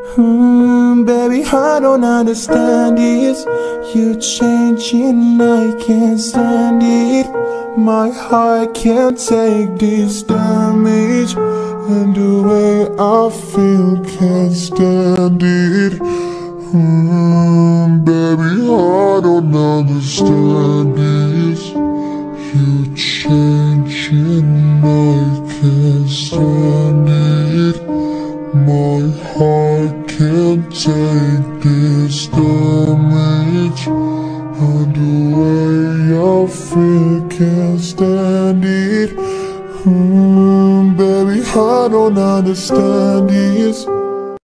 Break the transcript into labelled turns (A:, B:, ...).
A: Baby, I don't understand this. You changing, I can't stand it. My heart can't take this damage, and the way I feel can't stand it. Baby, I don't understand this. You changing, I can't stand it. My heart can't take this damage, and the way I feel can't stand it. Baby, I don't understand this.